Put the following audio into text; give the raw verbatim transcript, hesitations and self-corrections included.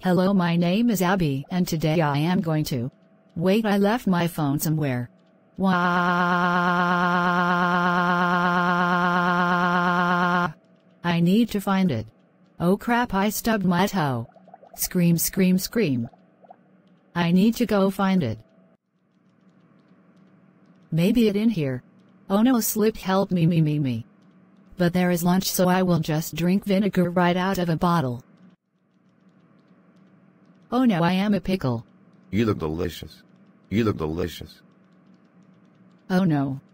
Hello, my name is Abby, and today I am going to... Wait, I left my phone somewhere. Wah! I need to find it. Oh crap, I stubbed my toe. Scream, scream, scream. I need to go find it. Maybe it in here. Oh no, slip, help me, me, me, me. But there is lunch, so I will just drink vinegar right out of a bottle. Oh no, I am a pickle. You look delicious. You look delicious. Oh no.